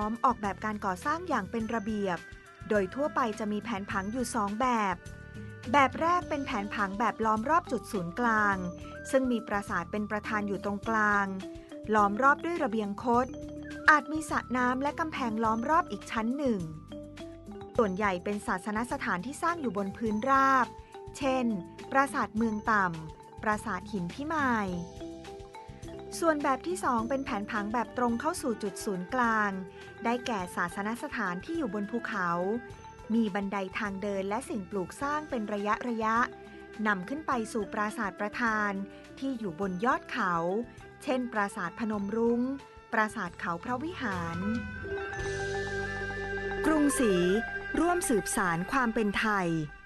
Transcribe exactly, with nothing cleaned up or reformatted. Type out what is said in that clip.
มออกแบบการก่อสร้างอย่างเป็นระเบียบโดยทั่วไปจะมีแผนผังอยู่สองแบบแบบแรกเป็นแผนผังแบบล้อมรอบจุดศูนย์กลางซึ่งมีปราสาทเป็นประธานอยู่ตรงกลางล้อมรอบด้วยระเบียงคดอาจมีสระน้ำและกำแพงล้อมรอบอีกชั้นหนึ่งส่วนใหญ่เป็นศาสนสถานที่สร้างอยู่บนพื้นราบเช่นปราสาทเมืองต่ำปราสาทหินพิมายส่วนแบบที่สองเป็นแผนผังแบบตรงเข้าสู่จุดศูนย์กลางได้แก่ศาสนสถานที่อยู่บนภูเขามีบันไดทางเดินและสิ่งปลูกสร้างเป็นระยะระยะนำขึ้นไปสู่ปราสาทประธานที่อยู่บนยอดเขาเช่นปราสาทพนมรุ้งปราสาทเขาพระวิหารกรุงศรีร่วมสืบสานความเป็นไทย